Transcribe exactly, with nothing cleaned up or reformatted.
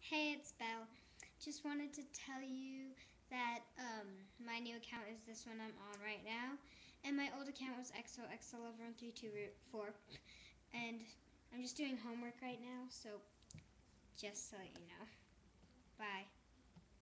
Hey, it's Belle. Just wanted to tell you that um, my new account is this one I'm on right now, and my old account was X O X O Lover one three two four, and I'm just doing homework right now, so just so you know. Bye.